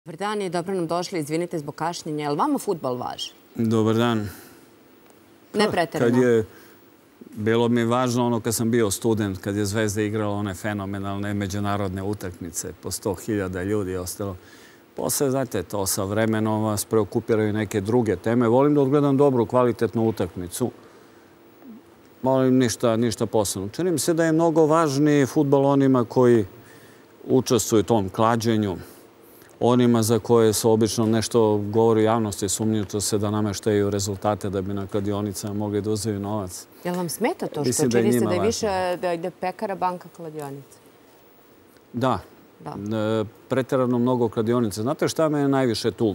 Dobar dan i dobro nam došli. Izvinite zbog kašnjenja. Je li vama fudbal važan? Dobar dan. Ne preterano. Bilo mi važno ono kad sam bio student, kad je Zvezda igrala one fenomenalne međunarodne utakmice, po 100.000 ljudi je ostalo. Posle, znate, to sa vremenom vas preokupiraju neke druge teme. Volim da odgledam dobru, kvalitetnu utakmicu. Volim ništa posebno. Čini mi se da je mnogo važniji fudbal onima koji učestvuju u tom klađenju, onima za koje se obično nešto govori javnosti, sumnjiče se da nameštaju rezultate da bi na kladionicama mogli da uzaju novac. Jel vam smeta to što čini se da je više da ide pekara, banka, kladionica? Da. Preterano mnogo kladionica. Znate šta me najviše tu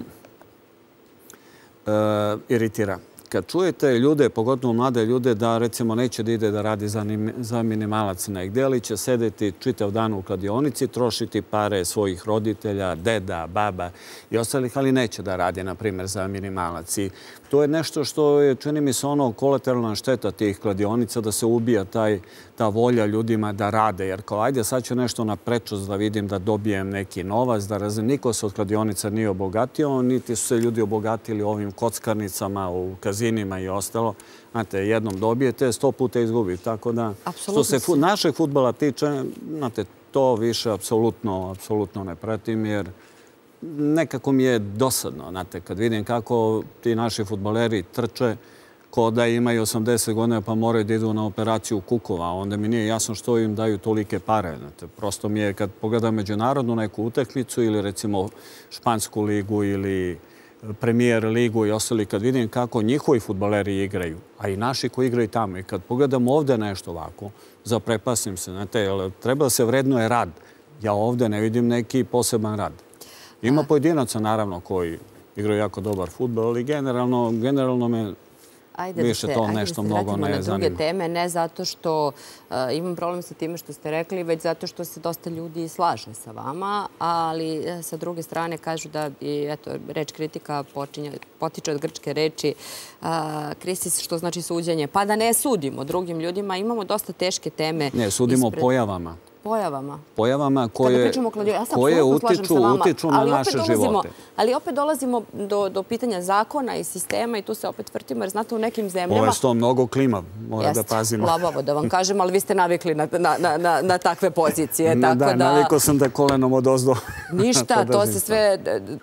iritira? Kad čujete ljude, pogotovo mlade ljude, da recimo neće da ide da radi za minimalac negdje, ali će sedeti čitav dan u kladionici, trošiti pare svojih roditelja, deda, baba i ostalih, ali neće da radi, na primjer, za minimalac. I to je nešto što je, čini mi se, ono kolateralna šteta tih kladionica, da se ubija ta volja ljudima da rade. Jer kao, ajde, sad ću nešto na prečost da vidim da dobijem neki novac, da razim. Niko se od kladionica nije obogatio, niti su se ljudi obogatili ovim kockarnicama u kazinima i ostalo. Znate, jednom dobijete, 100 puta izgubite. Tako da, što se našeg fudbala tiče, znate, to više apsolutno ne pratim, jer nekako mi je dosadno. Znate, kad vidim kako ti naši fudbaleri trče, ko da imaju 80 godina pa moraju da idu na operaciju kukova, onda mi nije jasno što im daju tolike pare. Znate, prosto mi je kad pogledam međunarodnu neku utakmicu ili recimo Špansku ligu ili Premier ligu i ostali, kad vidim kako njihovi fudbaleri igraju, a i naši koji igraju tamo, i kad pogledam ovdje nešto ovako, zaprepasim se. Znate, treba da se vrednuje rad. Ja ovdje ne vidim neki poseban rad. Ima pojedinaca, naravno, koji igraju jako dobar fudbal, ali generalno me više to nešto mnogo ne zanima. Ajde da se vratimo na druge teme, ne zato što imam problem sa time što ste rekli, već zato što se dosta ljudi slaže sa vama, ali sa druge strane kažu da reč kritika potiče od grčke reči krisis, što znači suđenje. Pa da ne sudimo drugim ljudima, imamo dosta teške teme. Ne, sudimo pojavama. Pojavama koje utiču na naše živote. Ali opet dolazimo do pitanja zakona i sistema i tu se opet vrtimo, jer znate u nekim zemljama... Ovo je sto mnogo klima, mora da pazimo. Labavo da vam kažem, ali vi ste navikli na takve pozicije. Da, navikao sam da kolenom odozdo. Ništa, to se sve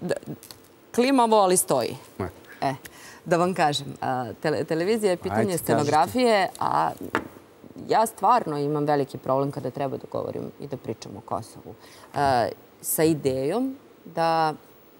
klimavo, ali stoji. Da vam kažem, televizija je pitanje scenografije, a ja stvarno imam veliki problem kada treba da govorim i da pričam o Kosovu. Sa idejom da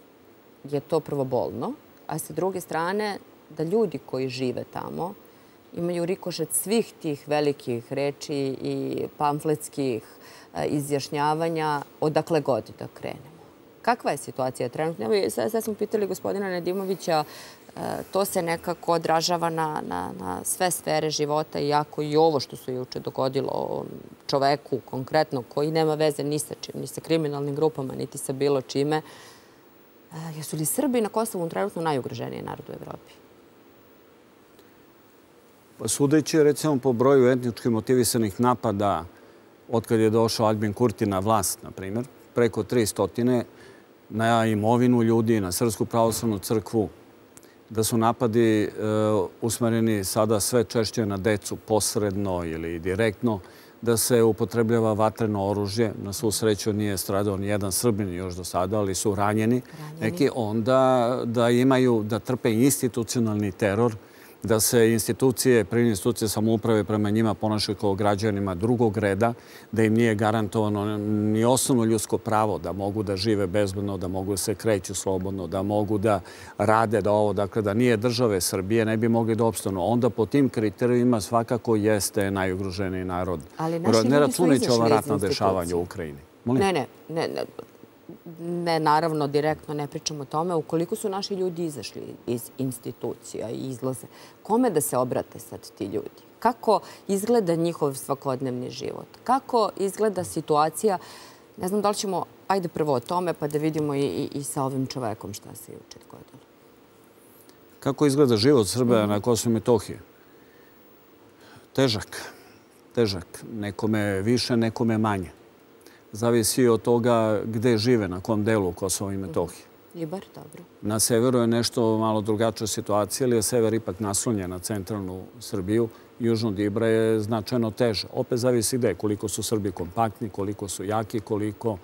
je to prvo bolno, a sa druge strane da ljudi koji žive tamo imaju rikošet svih tih velikih reči i pamfletskih izjašnjavanja odakle god da krenemo. Kakva je situacija trenutno? Sad smo pitali gospodina Nedimovića, to se nekako odražava na sve sfere života, iako i ovo što se juče dogodilo čoveku konkretno, koji nema veze ni sa kriminalnim grupama, niti sa bilo čime. Jesu li Srbi na Kosovu trenutno najugroženiji narod u Evropi? Sudeći, recimo, po broju etnički motivisanih napada otkad je došao Aljbin Kurti na vlast, na primjer, preko 300 na imovinu ljudi, na Srpsku pravoslavnu crkvu, da su napadi usmereni sada sve češće na decu posredno ili direktno, da se upotrebljava vatreno oružje. Na svu sreću nije stradao ni jedan Srbin još do sada, ali su ranjeni. Neki onda da trpe institucionalni teror, da se institucije samouprave prema njima ponašaju kao građanima drugog reda, da im nije garantovano ni osnovno ljudsko pravo da mogu da žive bezbedno, da mogu da se kreću slobodno, da mogu da rade dakle da nije države Srbije, ne bi mogli da opstanu. Onda po tim kriterijima svakako jeste najugroženiji narod. Ne računajući ova ratna dešavanja u Ukrajini. Ne, naravno, direktno ne pričamo o tome. Ukoliko su naši ljudi izašli iz institucija i izlaze, kome da se obrate sad ti ljudi? Kako izgleda njihov svakodnevni život? Kako izgleda situacija? Ne znam da li ćemo, ajde prvo o tome, pa da vidimo i sa ovim čovekom šta se juče dogodilo. Kako izgleda život Srba na Kosovu i Metohiji? Težak. Nekome više, nekome manje. Zavisi od toga gde žive, na kom delu Kosova i Metohije. Ibar, dobro. Na severu je nešto malo drugačija situacija, ali je sever ipak naslonjen na centralnu Srbiju. Južno od Ibra je značajno teže. Opet zavisi gde, koliko su Srbi kompaktni, koliko su jaki, koliko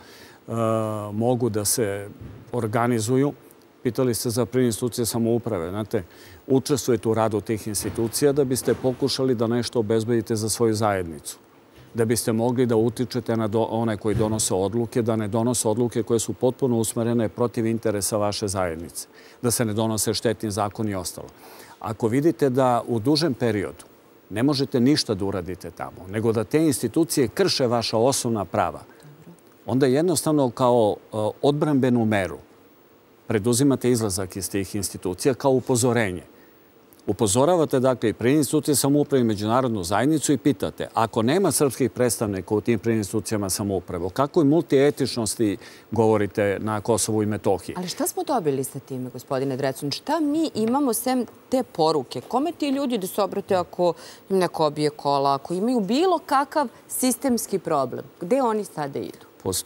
mogu da se organizuju. Pitali ste za prije institucije samouprave. Znate, učestvujete u radu tih institucija da biste pokušali da nešto obezbedite za svoju zajednicu. Da biste mogli da utičete na one koji donose odluke, da ne donose odluke koje su potpuno usmerene protiv interesa vaše zajednice. Da se ne donose štetni zakoni i ostalo. Ako vidite da u dužem periodu ne možete ništa da uradite tamo, nego da te institucije krše vaša osnovna prava, onda jednostavno kao odbrambenu meru preduzimate izlazak iz tih institucija kao upozorenje. Upozoravate, dakle, i prije institucije samouprave i međunarodnu zajednicu i pitate, ako nema srpskih predstavnika u tim prije institucijama samouprave, o kakvoj multietičnosti govorite na Kosovu i Metohiji? Ali šta smo dobili sa time, gospodine Drecun? Šta mi imamo sem te poruke? Kome ti ljudi da se obrate ako im neko obije kola, ako imaju bilo kakav sistemski problem? Gde oni sada idu?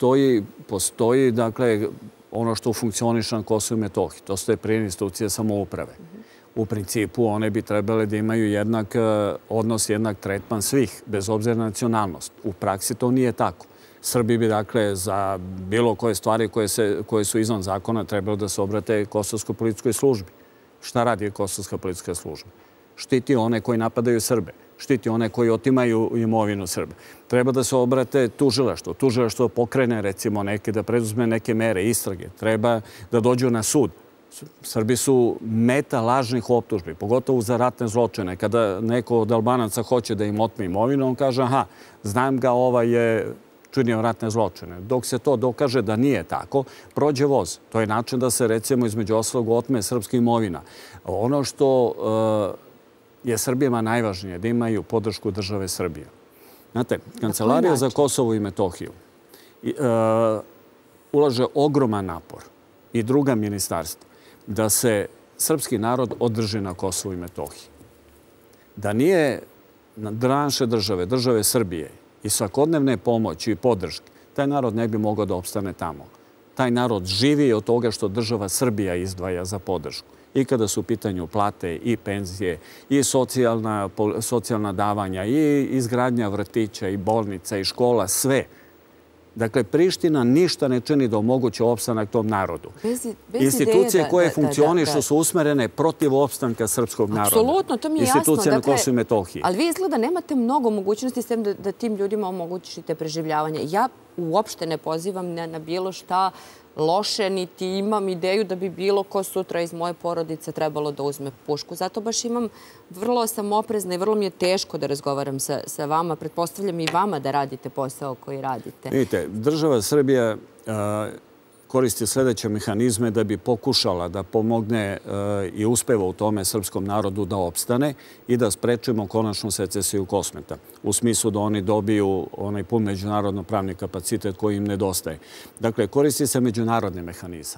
Postoji, dakle, ono što funkcioniše na Kosovu i Metohiji. To su te prije institucije samouprave. U principu, one bi trebale da imaju jednak odnos, jednak tretman svih, bez obzira na nacionalnost. U praksi to nije tako. Srbi bi, dakle, za bilo koje stvari koje su izvan zakona trebalo da se obrate Kosovskoj policijskoj službi. Šta radi Kosovska policijska služba? Štiti one koji napadaju Srbe. Štiti one koji otimaju imovinu Srbe. Treba da se obrate tužilaštvo. Tužilaštvo pokrene, recimo, da preduzme neke mere, istrage. Treba da dođu na sud. Srbi su meta lažnih optužbi, pogotovo za ratne zločine. Kada neko od Albanaca hoće da im otme imovinu, on kaže, aha, znam ga, ovaj je činio ratne zločine. Dok se to dokaže da nije tako, prođe voz. To je način da se, recimo, između ostalog otme srpska imovina. Ono što je Srbijama najvažnije, da imaju podršku države Srbije. Znate, Kancelarija za Kosovo i Metohiju ulaže ogroman napor i druga ministarstva da se srpski narod održi na Kosovu i Metohiji. Da nije naše države, države Srbije i svakodnevne pomoći i podrške, taj narod ne bi mogao da opstane tamo. Taj narod živi od toga što država Srbija izdvaja za podršku. I kada su u pitanju plate i penzije, i socijalna davanja, i izgradnja vrtića, i bolnica, i škola, sve. Dakle, Priština ništa ne čini da omogući opstanak tom narodu. Institucije koje funkcionišu su usmerene protiv opstanka srpskog naroda. Apsolutno, to mi je jasno. Institucije na Kosovu i Metohiji. Ali vi izgleda nemate mnogo mogućnosti s tem da tim ljudima omogućite preživljavanje. Ja uopšte ne pozivam na bilo šta loše, niti imam ideju da bi bilo ko sutra iz moje porodice trebalo da uzme pušku. Zato baš vrlo sam oprezna i vrlo mi je teško da razgovaram sa vama. Pretpostavljam i vama da radite posao koji radite. Vidite, država Srbija koristi sljedeće mehanizme da bi pokušala da pomogne i uspeva u tome srpskom narodu da opstane i da sprečimo konačnu secesiju Kosmeta. U smislu da oni dobiju onaj pun međunarodno-pravni kapacitet koji im nedostaje. Dakle, koristi se međunarodni mehanizam.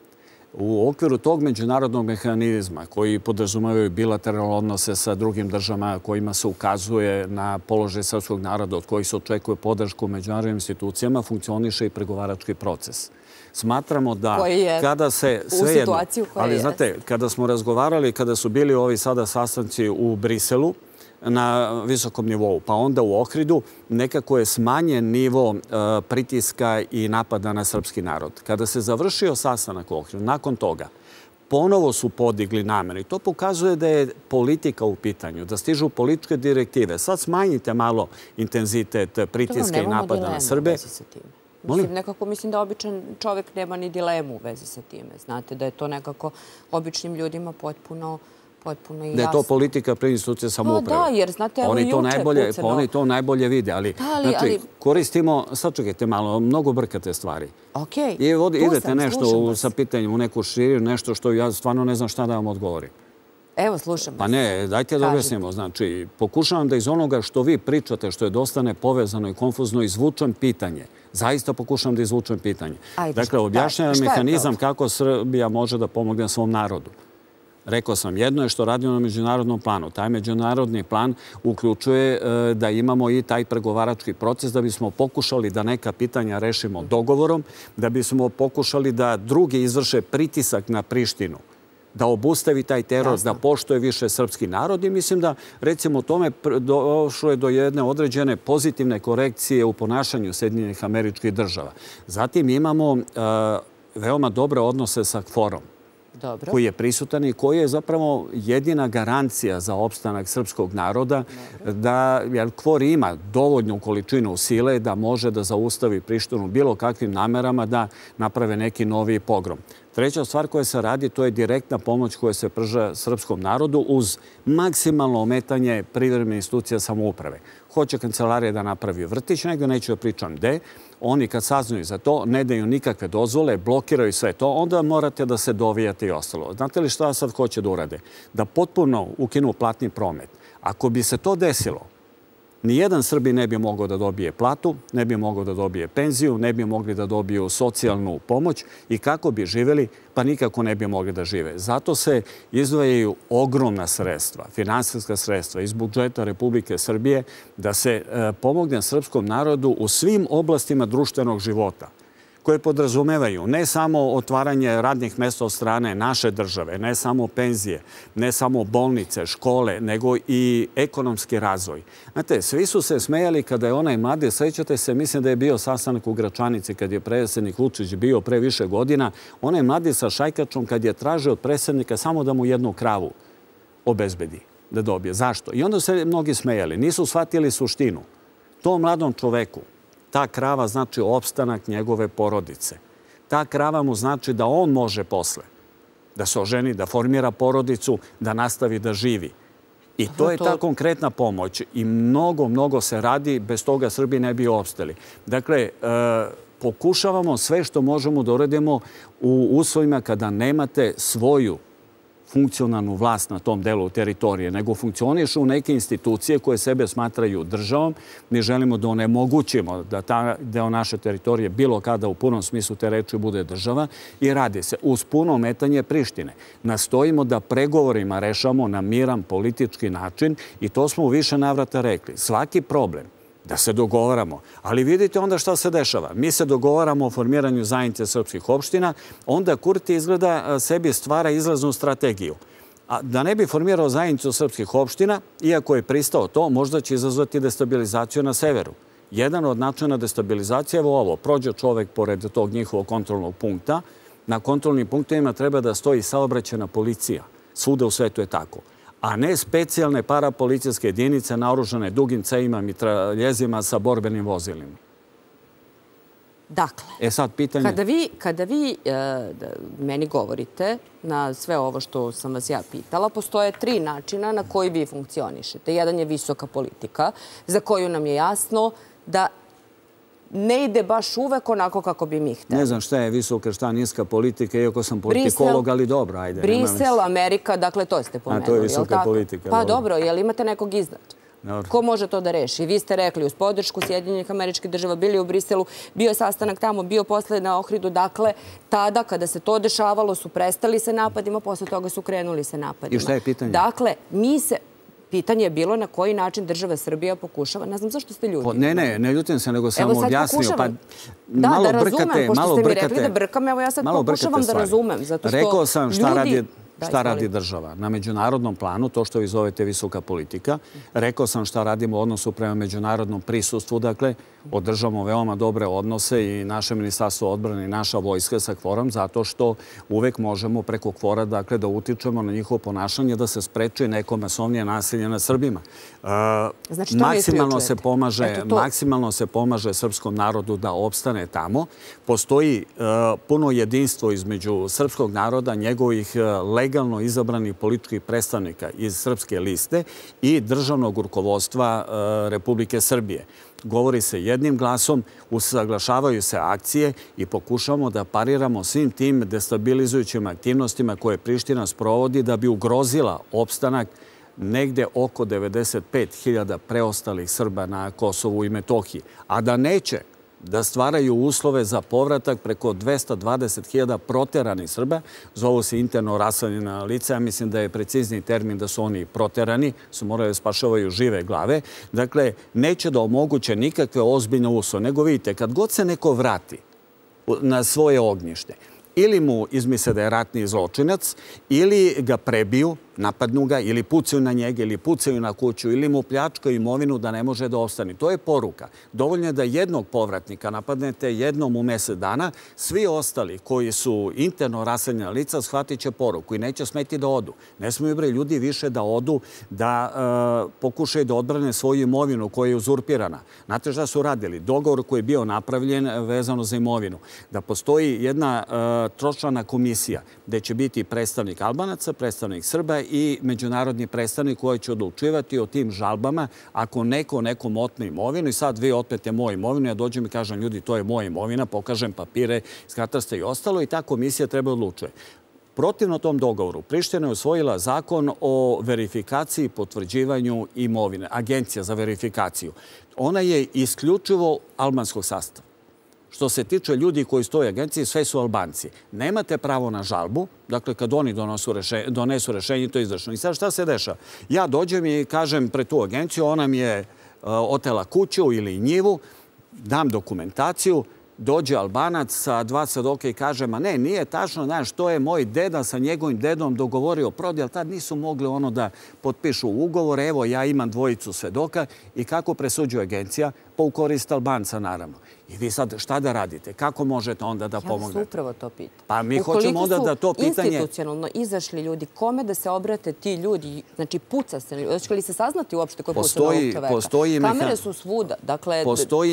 U okviru tog međunarodnog mehanizma koji podrazumevaju bilateralne odnose sa drugim državama kojima se ukazuje na položaj srpskog naroda od kojih se očekuje podršku u međunarodnim institucijama, funkcioniše i pregovarački proces. Smatramo da kada se svejedno, ali znate, kada smo razgovarali, kada su bili ovi sada sastanci u Briselu na visokom nivou, pa onda u Ohridu, nekako je smanjen nivo pritiska i napada na srpski narod. Kada se završio sastanak u Ohridu, nakon toga, ponovo su podigli namere. I to pokazuje da je politika u pitanju, da stižu političke direktive. Sad smanjite malo intenzitet pritiska i napada na Srbe. Nekako mislim da običan čovjek nema ni dilemu u vezi sa time. Znate da je to nekako običnim ljudima potpuno i jasno. Da je to politika pre institucije samouprave. Da, jer znate, evo i juče pucano. Oni to najbolje vide, ali koristimo, sad čekajte malo, mnogo brkate stvari. Okej, idete nešto sa pitanjem u neku širinu, nešto što ja stvarno ne znam šta da vam odgovorim. Evo, slušam. Pa ne, dajte da objasnimo. Znači, pokušavam da iz onoga što vi pričate, što je dosta nepovezano i konfuzno, izvučem pitanje. Zaista pokušavam da izvučem pitanje. Dakle, objašnjavam mehanizam kako Srbija može da pomogne svom narodu. Rekao sam, jedno je što radimo na međunarodnom planu. Taj međunarodni plan uključuje da imamo i taj pregovarački proces da bismo pokušali da neka pitanja rešimo dogovorom, da bismo pokušali da drugi izvrše pritisak na Prištinu, da obustavi taj teror, da poštuje više srpski narod i mislim da, recimo, tome došlo je do jedne određene pozitivne korekcije u ponašanju Sjedinjenih Američkih Država. Zatim imamo veoma dobre odnose sa KFOR-om, koji je prisutan i koji je zapravo jedina garancija za opstanak srpskog naroda, da KFOR ima dovoljnu količinu sile da može da zaustavi Prištinu bilo kakvim namerama da naprave neki novi pogrom. Treća stvar koja se radi, to je direktna pomoć koja se pruža srpskom narodu uz maksimalno ometanje privremenih institucija samouprave. Hoće kancelarija da napravi vrtić, negdje neću da pričam gde. Oni kad saznaju za to, ne daju nikakve dozvole, blokiraju sve to, onda morate da se dovijate i ostalo. Znate li šta sad hoće da urade? Da potpuno ukinu platni promet. Ako bi se to desilo, nijedan Srbi ne bi mogao da dobije platu, ne bi mogao da dobije penziju, ne bi mogli da dobiju socijalnu pomoć i kako bi živjeli, pa nikako ne bi mogli da žive. Zato se izdvajaju ogromna sredstva, finansijska sredstva iz budžeta Republike Srbije da se pomogne srpskom narodu u svim oblastima društvenog života, koje podrazumevaju ne samo otvaranje radnih mesta od strane naše države, ne samo penzije, ne samo bolnice, škole, nego i ekonomski razvoj. Znate, svi su se smejali kada je onaj mladi, sećate se, mislim da je bio sastanak u Gračanici kad je predsjednik Vučić bio pre više godina, onaj mladi sa šajkačom kad je tražio od predsjednika samo da mu jednu kravu obezbedi da dobije. Zašto? I onda se mnogi smejali. Nisu shvatili suštinu. Tom mladom čoveku ta krava znači opstanak njegove porodice. Ta krava mu znači da on može posle da se oženi, da formira porodicu, da nastavi da živi. I to je ta konkretna pomoć. I mnogo se radi, bez toga Srbi ne bi opstali. Dakle, pokušavamo sve što možemo da uradimo u uslovima kada nemate svoju funkcionalnu vlast na tom delu teritorije, nego funkcionišu u neke institucije koje sebe smatraju državom. Mi želimo da onemogućimo da ta deo naše teritorije bilo kada u punom smislu te reči bude država i radi se uz puno ometanje Prištine. Nastojimo da pregovorima rešamo na miran politički način i to smo u više navrata rekli. Svaki problem da se dogovaramo. Ali vidite onda šta se dešava. Mi se dogovaramo o formiranju zajednice srpskih opština, onda Kurti izgleda sebi stvara izlaznu strategiju. A da ne bi formirao zajednicu srpskih opština, iako je pristao to, možda će izazvati destabilizaciju na severu. Jedan od načina destabilizacije je ovo. Prođe čovek pored tog njihovog kontrolnog punkta. Na kontrolnim punktovima treba da stoji saobraćajna policija. Svuda u svetu je tako. A ne specijalne parapolicijske jedinice naoružane dugim cevima, mitraljezima sa borbenim vozilima. Dakle, sad pitanje... kada vi meni govorite na sve ovo što sam vas ja pitala, postoje 3 načina na koji vi funkcionišete. Jedan je visoka politika, za koju nam je jasno da ne ide baš uvek onako kako bi mi hteli. Ne znam šta je visoka, šta niska politika, iako sam politikolog, ali dobro, ajde. Brisel, Amerika, dakle, to ste pomenuli. A to je visoka politika. Pa dobro, jel imate nekog iznad? Ko može to da reši? Vi ste rekli uz podršku Sjedinjenih Američkih Država, bili u Briselu, bio je sastanak tamo, bio posle na Ohridu. Dakle, tada kada se to dešavalo su prestali se napadima, posle toga su krenuli se napadima. I šta je pitanje? Dakle, pitanje je bilo na koji način država Srbija pokušava. Ne znam zašto ste ljudi. Ne ljutim se, nego sam objasnio. Da razumem, pošto ste mi rekli da brkam, evo ja sad pokušavam da razumem. Rekao sam šta radi država na međunarodnom planu, to što vi zovete visoka politika. Rekao sam šta radimo u odnosu prema međunarodnom prisustvu. Dakle, održamo veoma dobre odnose i naše ministarstvo odbrane i naša vojska sa KFOR-om, zato što uvek možemo preko KFOR-a da utičemo na njihovo ponašanje, da se spreči neko masovnije nasilje nad Srbima. Maksimalno se pomaže srpskom narodu da opstane tamo. Postoji puno jedinstvo između srpskog naroda, njegovih legalno izabranih političkih predstavnika iz srpske liste i državnog rukovodstva Republike Srbije. Govori se jednim glasom, usaglašavaju se akcije i pokušamo da pariramo svim tim destabilizujućim aktivnostima koje Priština sprovodi da bi ugrozila opstanak negde oko 95.000 preostalih Srba na Kosovu i Metohiji. A da neće da stvaraju uslove za povratak preko 220.000 proteranih Srba. Zovu se interno raseljena lica. Ja mislim da je precizniji termin da su oni proterani, su morali da spašavaju žive glave. Dakle, neće da omoguće nikakve ozbiljne uslove. Nego vidite, kad god se neko vrati na svoje ognjište, ili mu izmisle da je ratni zločinac, ili ga prebiju, napadnu ga, ili pucaju na njega, ili pucaju na kuću, ili mu pljačkaju imovinu da ne može da ostane. To je poruka. Dovoljno je da jednog povratnika napadnete jednom u mesec dana, svi ostali koji su interno raseljena lica shvatit će poruku i neće smeti da odu. Ne smiju ljudi više da odu, da pokušaju da odbrane svoju imovinu koja je uzurpirana. Znate šta su radili? Dogovor koji je bio napravljen vezano za imovinu. Da postoji jedna tročlana komisija gde će biti predstavnik Albanaca, predstavnik Srba i međunarodni predstavnik koji će odlučivati o tim žalbama ako nekom otme imovinu i sad vi otmete moju imovinu, ja dođem i kažem ljudi to je moja imovina, pokažem papire iz katastra i ostalo i ta komisija treba odlučuje. Protivno tom dogovoru, Priština je usvojila zakon o verifikaciji i potvrđivanju imovine, agencija za verifikaciju. Ona je isključivo albanskog sastava. Što se tiče ljudi koji stoje u agenciji, sve su Albanci. Nemate pravo na žalbu, dakle kad oni donesu rešenje, to je izvršeno. I sad šta se dešava? Ja dođem i kažem pred tu agenciju, ona mi je otela kuću ili njivu, dam dokumentaciju, dođe Albanac sa 2 svedoka i kaže, ma ne, nije tačno, znaš, to je moj deda sa njegovim dedom dogovorio prodaj, ali tad nisu mogli ono da potpišu ugovor, evo ja imam 2 svedoka i kako presuđuje agencija? Pa u korist Albanca, naravno. I vi sad šta da radite? Kako možete onda da pomognete? Ja vas upravo to pitam. Pa mi hoćemo onda da to pitanje... Ukoliko su institucionalno izašli ljudi, kome da se obrate ti ljudi? Znači, puca se. Hoće li se saznati uopšte ko je pucao na ovog čoveka? Kamere su svuda. Dakle...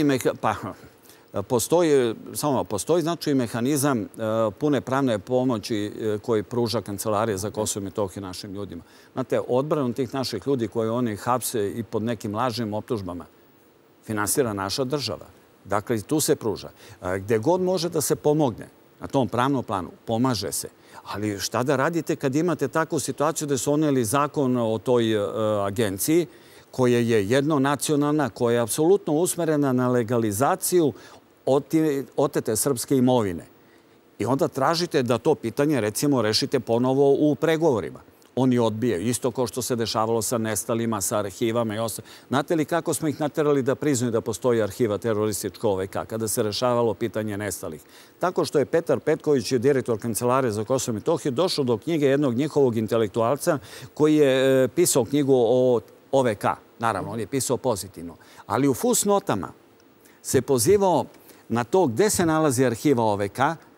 Postoji znači mehanizam pune pravne pomoći koji pruža Kancelarija za Kosovo i Metohiju našim ljudima. Znate, odbranu tih naših ljudi koje oni hapse i pod nekim lažnim optužbama finansira naša država. Dakle, tu se pruža. Gde god može da se pomogne na tom pravnom planu, pomaže se. Ali šta da radite kad imate takvu situaciju da su doneli zakon o toj agenciji koja je jednonacionalna, koja je apsolutno usmerena na legalizaciju otete srpske imovine. I onda tražite da to pitanje, recimo, rešite ponovo u pregovorima. Oni odbijaju. Isto kao što se dešavalo sa nestalima, sa arhivama i ostalo. Znate li kako smo ih naterali da priznaju da postoji arhiva teroristička OVK kada se rešavalo pitanje nestalih? Tako što je Petar Petković, direktor Kancelarije za Kosovo i Metohiju, došao do knjige jednog njihovog intelektualca koji je pisao knjigu o OVK. Naravno, on je pisao pozitivno. Ali u fusnotama se pozivao na to gde se nalazi arhiva OVK,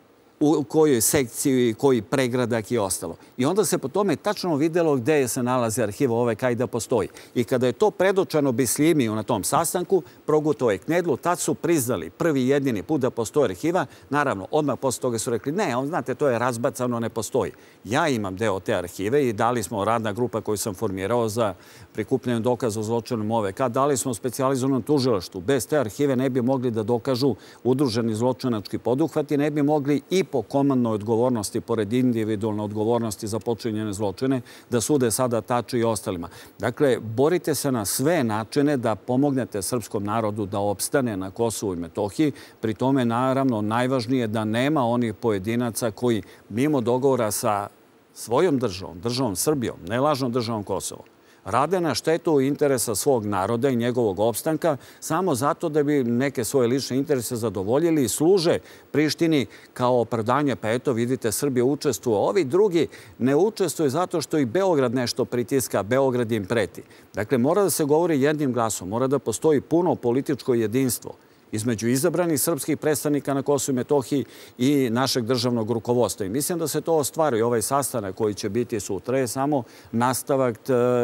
u kojoj sekciji, koji pregradak i ostalo. I onda se po tome tačno videlo gde se nalazi arhiva OVK i da postoji. I kada je to predočano Bisljimiju na tom sastanku, progutao je Knedlu, tad su priznali prvi jedini put da postoji arhiva. Naravno, odmah posle toga su rekli, ne, znate, to je razbacano, ne postoji. Ja imam deo te arhive i dali smo radna grupa koju sam formirao za prikupljanje dokaza o zločinom OVK, dali smo specijalizovanom tužilaštvu. Bez te arhive ne bi mogli da dokažu udruženi zločinački poduhvati, ne bi mogli i po komandnoj odgovornosti, pored individualne odgovornosti za počinjene zločine, da sude sada Tači i ostalima. Dakle, borite se na sve načine da pomognete srpskom narodu da opstane na Kosovu i Metohiji. Pri tome, naravno, najvažnije da nema onih pojedinaca koji mimo dogovora sa svojom državom, državom Srbijom, ne lažnom državom Kosovo, rade na štetu interesa svog naroda i njegovog opstanka samo zato da bi neke svoje lične interese zadovoljili i služe Prištini kao opravdanje. Pa eto, vidite, Srbija učestvuje. Ovi drugi ne učestvuju zato što i Beograd nešto pritiska, Beograd im preti. Dakle, mora da se govori jednim glasom, mora da postoji puno političko jedinstvo između izabranih srpskih predstavnika na Kosovu i Metohiji i našeg državnog rukovodstva. I mislim da se to ostvaruje. Ovaj sastanak koji će biti sutra je samo nastavak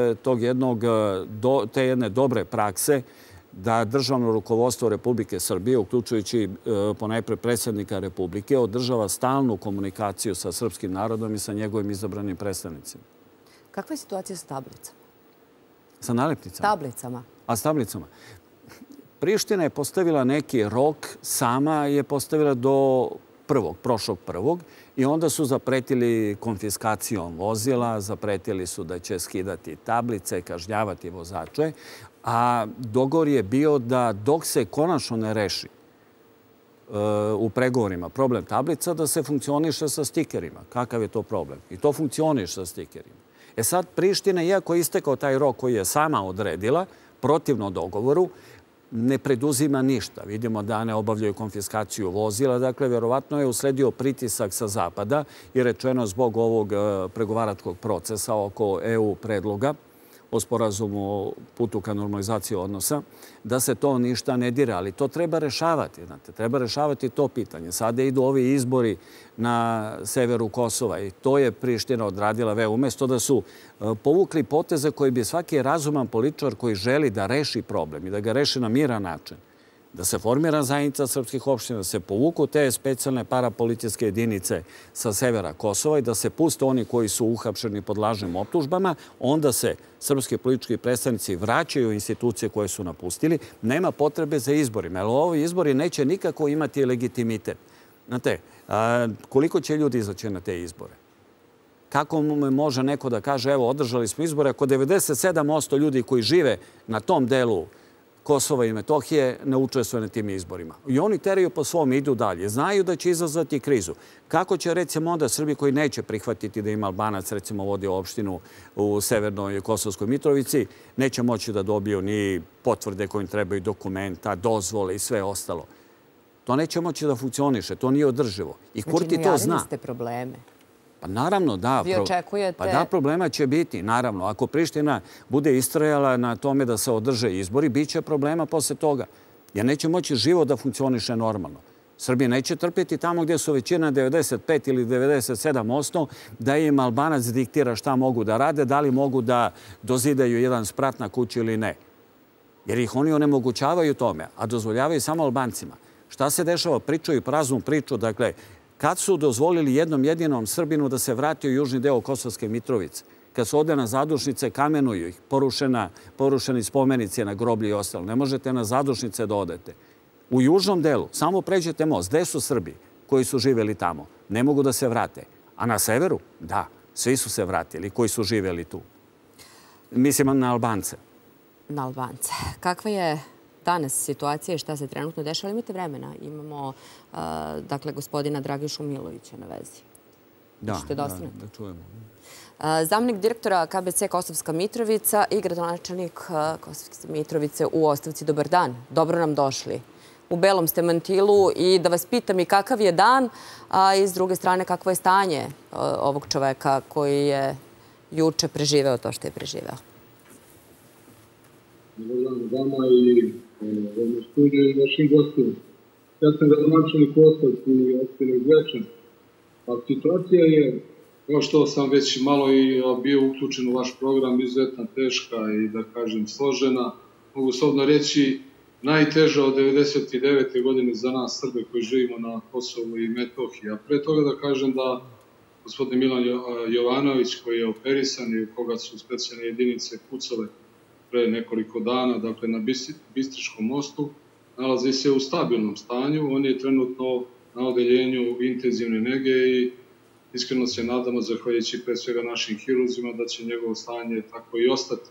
te jedne dobre prakse da državno rukovodstvo Republike Srbije, uključujući ponajpre predsjednika Republike, održava stalnu komunikaciju sa srpskim narodom i sa njegovim izabranim predstavnicima. Kakva je situacija sa tablicama? Sa nalepnicama? Tablicama. A s tablicama? Priština je postavila neki rok, sama je postavila do prošlog prvog i onda su zapretili konfiskacijom vozila, zapretili su da će skidati tablice, kažnjavati vozače, a dogovor je bio da dok se konačno ne reši u pregovorima problem tablica, da se funkcioniše sa stikerima. Kakav je to problem? I to funkcioniše sa stikerima. E sad, Priština, iako je istekao taj rok koji je sama odredila, protivno dogovoru, ne preduzima ništa. Vidimo da ne obavljaju konfiskaciju vozila. Dakle, vjerovatno je usledio pritisak sa zapada i rečeno zbog ovog pregovaračkog procesa oko EU predloga o sporazumu o putu ka normalizaciji odnosa, da se to ništa ne dira. Ali to treba rešavati. Znate, treba rešavati to pitanje. Sada idu ovi izbori na severu Kosova i to je Priština odradila umesto da su povukli poteze koji bi svaki razuman političar koji želi da reši problem i da ga reši na miran način, da se formira zajednica srpskih opština, da se povuku te specijalne parapolicijske jedinice sa severa Kosova i da se puste oni koji su uhapšeni pod lažnim optužbama, onda se srpski politički predstavnici vraćaju u institucije koje su napustili. Nema potrebe za izborima, jer ovi izbori neće nikako imati legitimitet. Znate, koliko će ljudi izaći na te izbore? Kako može neko da kaže, evo, održali smo izbore, ako 97% ljudi koji žive na tom delu Kosova i Metohije ne učestvuje na tim izborima. I oni teraju po svom, idu dalje. Znaju da će izazvati krizu. Kako će, recimo, onda Srbi koji neće prihvatiti da ima Albanac, recimo, vodi opštinu u severnoj Kosovskoj Mitrovici, neće moći da dobiju ni potvrde kojim trebaju dokumenta, dozvole i sve ostalo. To neće moći da funkcioniše. To nije održivo. I Kurti to zna. Znači, najavili ste probleme. Pa naravno, da. Vi očekujete... Pa da, problema će biti, naravno. Ako Priština bude istrajala na tome da se održe izbori, bit će problema posle toga. Jer neće moći život da funkcioniše normalno. Srbija neće trpjeti tamo gdje su većina 95 ili 97% da im Albanac diktira šta mogu da rade, da li mogu da dozidaju jedan sprat na kući ili ne. Jer ih oni onemogućavaju tome, a dozvoljavaju samo Albancima. Šta se dešava? Pričaju praznu priču, dakle, kad su dozvolili jednom jedinom Srbinu da se vrati u južni deo Kosovske Mitrovice, kad su ode na zadušnice, kamenuju ih, porušeni spomenici na groblje i ostalo. Ne možete na zadušnice da odete. U južnom delu, samo pređete most, gde su Srbi koji su živjeli tamo? Ne mogu da se vrate. A na severu? Da, svi su se vratili koji su živjeli tu. Mislim na Albance. Na Albance. Kakva je danas situacija i šta se trenutno dešava? Imate vremena. Imamo, dakle, gospodina Dragišu Milovića na vezi. Da čujemo. Zamjenik direktora KBC Kosovska Mitrovica i gradonačelnik Kosovske Mitrovice u ostavci. Dobar dan. Dobro nam došli. U belom ste mantilu i da vas pitam i kakav je dan, a i s druge strane kakvo je stanje ovog čoveka koji je juče preživeo to što je preživeo. Dobar dan vama i ovom studiju i vašim gostima. Ja sam gradonačelnik u ostavci i opštine Zvečan. A situacija je, kao što sam već malo i bio uključen u vaš program, izuzetno teška i, da kažem, složena. Mogu slobodno reći, najteža od 1999. godine za nas Srbe koji živimo na Kosovu i Metohiji. A pre toga da kažem da gospodin Milan Jovanović, koji je operisan i u koga su specijalne jedinice pucale pre nekoliko dana, dakle na Bistričkom mostu, nalazi se u stabilnom stanju. On je trenutno na odeljenju intenzivne nege i iskreno se nadamo, zahvaljujući pre svega našim hiruzima, da će njegovo stanje tako i ostati.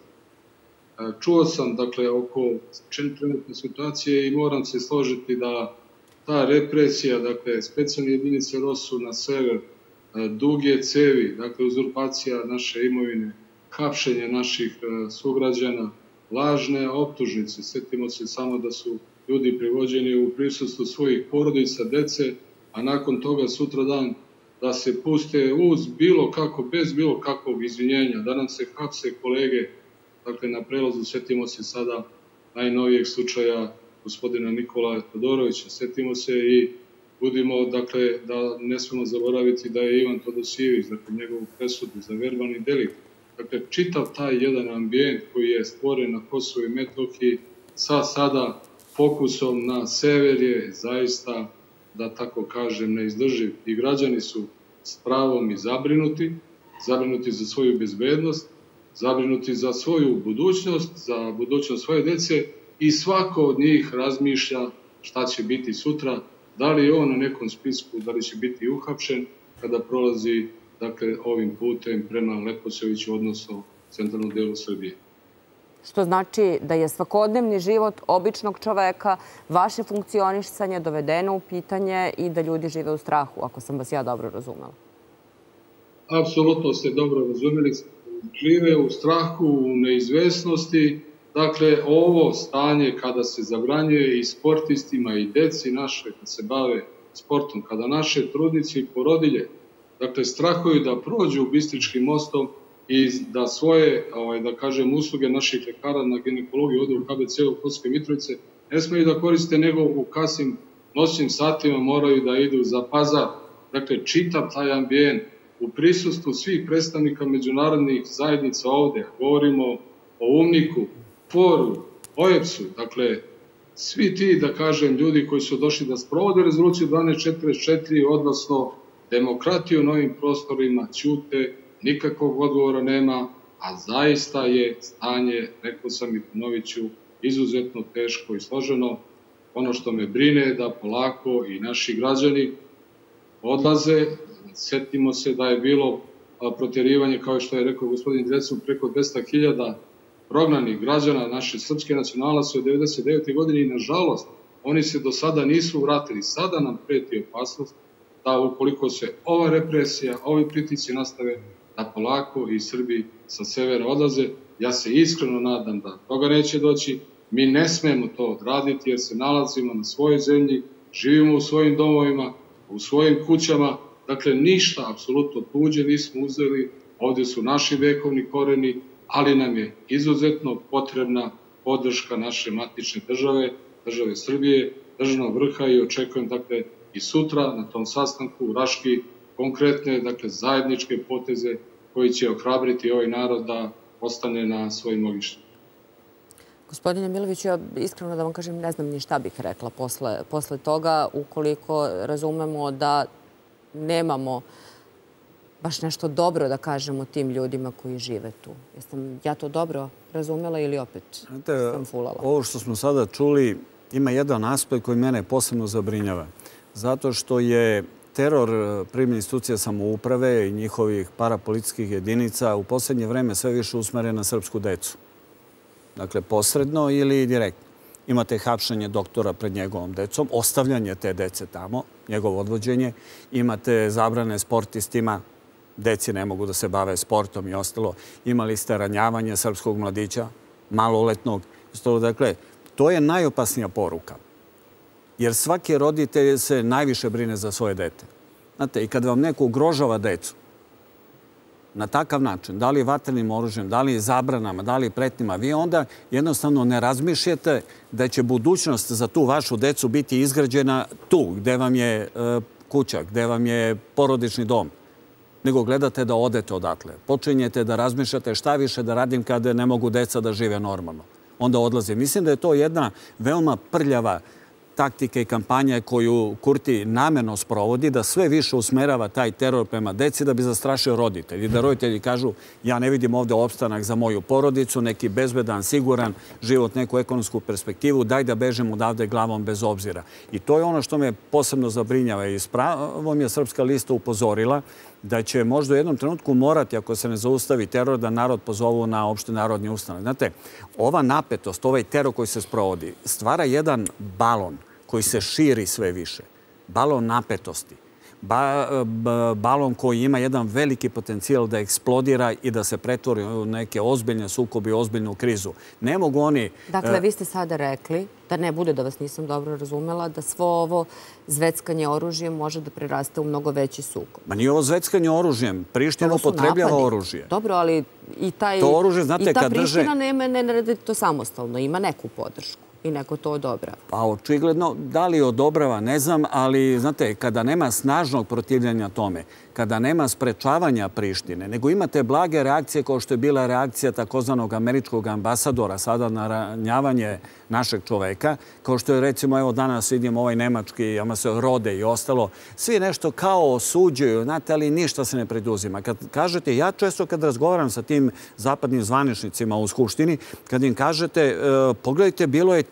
Čuo sam, dakle, oko trenutne situacije i moram se složiti da ta represija, dakle, specijalne jedinice ROSU na sever, duge cevi, dakle, uzurpacija naše imovine, hapšenje naših sugrađana, lažne optužnice. Sjetimo se samo da su ljudi privođeni u prisustvu svojih porodica, dece, a nakon toga sutradan da se puste uz bilo kako, bez bilo kakvog izvinjenja, da nam se hapse kolege, dakle na prelazu. Sjetimo se sada najnovijeg slučaja gospodina Nikolaja Todorovića, sjetimo se i budimo, dakle, da ne smemo zaboraviti da je Ivan Todosijević, dakle, njegovu presudu za verbalni delikt. Dakle, čitav taj jedan ambijent koji je stvoren na Kosovu i Metohiji sa sada fokusom na sever je zaista, da tako kažem, neizdrživ. I građani su s pravom i zabrinuti za svoju bezbednost, zabrinuti za svoju budućnost, za budućnost svoje dece i svako od njih razmišlja šta će biti sutra, da li je on na nekom spisku, da li će biti uhapšen kada prolazi, dakle, ovim putem prema Leposaviću, odnosno centralnom delu Srbije. što znači da je svakodnevni život običnog čoveka, vaše funkcionisanje dovedeno u pitanje i da ljudi žive u strahu, ako sam vas ja dobro razumela. Apsolutno ste dobro razumeli. Žive u strahu, u neizvesnosti. Dakle, ovo stanje kada se zabranjuje i sportistima i deci naše da se bave sportom, kada naše trudnice i porodilje, dakle, strahuju da prođu Bistričkim mostom i da svoje, da kažem, usluge naših ljekara na ginekologiji ovdje u KBC-u Kosovske Mitrovice ne smiju da koriste, nego u kasnim noćnim satima moraju da idu za Pazar. Dakle, čitav taj ambijent u prisustvu svih predstavnika međunarodnih zajednica ovdje. Govorimo o UMNIK-u, FOR-u, OEBS-u, dakle, svi ti, da kažem, ljudi koji su došli da sprovode rezoluciju 1244, odnosno demokratiju na ovim prostorima, ćute, nikakvog odgovora nema, a zaista je stanje, rekao sam i ponovit ću, izuzetno teško i složeno. Ono što me brine je da polako i naši građani odlaze. Sjetimo se da je bilo protjerivanje, kao što je rekao gospodin Drecun, preko 200.000 prognanih građana naše srpske nacionalnosti od 1999. godine i nažalost oni se do sada nisu vratili. Sada nam preti opasnost da ukoliko se ova represija, ovi pritisci nastave, da polako i Srbi sa severa odlaze. Ja se iskreno nadam da toga neće doći. Mi ne smemo to odraditi jer se nalazimo na svojoj zemlji, živimo u svojim domovima, u svojim kućama. Dakle, ništa, apsolutno tuđe nismo uzeli. Ovdje su naši vekovni koreni, ali nam je izuzetno potrebna podrška naše matične države, države Srbije, državnog vrha i očekujem, dakle, i sutra na tom sastanku u Raški konkretne, dakle, zajedničke poteze koji će ohrabriti ovaj narod da ostane na svojim ognjištima. Gospodine Miloviću, ja iskreno da vam kažem, ne znam ni šta bih rekla posle toga, ukoliko razumemo da nemamo baš nešto dobro da kažemo tim ljudima koji žive tu. Jesam ja to dobro razumela ili opet sam fulala? Ovo što smo sada čuli ima jedan aspekt koji mene posebno zabrinjava. Zato što je teror privatnih institucija samouprave i njihovih parapolitičkih jedinica u posljednje vreme sve više usmeren na srpsku decu. Dakle, posredno ili direktno. Imate hapšenje doktora pred njegovom decom, ostavljanje te dece tamo, njegovo odvođenje. Imate zabrane sportistima, deci ne mogu da se bave sportom i ostalo. Imali ste ranjavanje srpskog mladića, maloletnog. Dakle, to je najopasnija poruka. Jer svaki roditelj se najviše brine za svoje dete. Znate, i kad vam neko ugrožava decu na takav način, da li vatrenim oružjem, da li zabranama, da li pretnjama, vi onda jednostavno ne razmišljate da će budućnost za tu vašu decu biti izgrađena tu, gde vam je kuća, gde vam je porodični dom, nego gledate da odete odatle. Počinjete da razmišljate šta više da radim kada ne mogu deca da žive normalno. Onda odlaze. Mislim da je to jedna veoma prljava taktika i kampanja koju Kurti namerno sprovodi, da sve više usmerava taj teror prema deci da bi zastrašio roditelji. Da roditelji kažu, ja ne vidim ovdje opstanak za moju porodicu, neki bezbedan, siguran život, neku ekonomsku perspektivu, daj da bežem odavde glavom bez obzira. I to je ono što me posebno zabrinjava. I s pravom je Srpska lista upozorila da će možda u jednom trenutku morati, ako se ne zaustavi teror, da narod pozovu na opšte narodni ustanak. Znate, ova napetost, ovaj teror koji se sprovodi, stvara jedan balon koji se širi sve više. Balon napetosti. Balon koji ima jedan veliki potencijal da eksplodira i da se pretvori u neke ozbiljne sukobe i ozbiljnu krizu. Ne mogu oni... Dakle, vi ste sada rekli, da ne bude da vas nisam dobro razumela, da svo ovo zveckanje oružjem može da preraste u mnogo veći sukob. Ma nije ovo zveckanje oružjem. Priština upotrebljava oružje. Dobro, ali i ta Priština ne radi to samostalno. Ima neku podršku. I neko to odobrava. Pa očigledno, da li odobrava, ne znam, ali znate, kada nema snažnog protivljenja tome, kada nema sprečavanja Prištine, nego imate blage reakcije kao što je bila reakcija takozvanog američkog ambasadora sada na ranjavanje našeg čoveka, kao što je recimo, evo danas vidim ovaj nemački ambasador Rode i ostalo, svi nešto kao osuđuju, znate, ali ništa se ne preduzima. Kad kažete, ja često kad razgovaram sa tim zapadnim zvaničnicima u Skupštini, kad im kažete, pogledajte, bilo je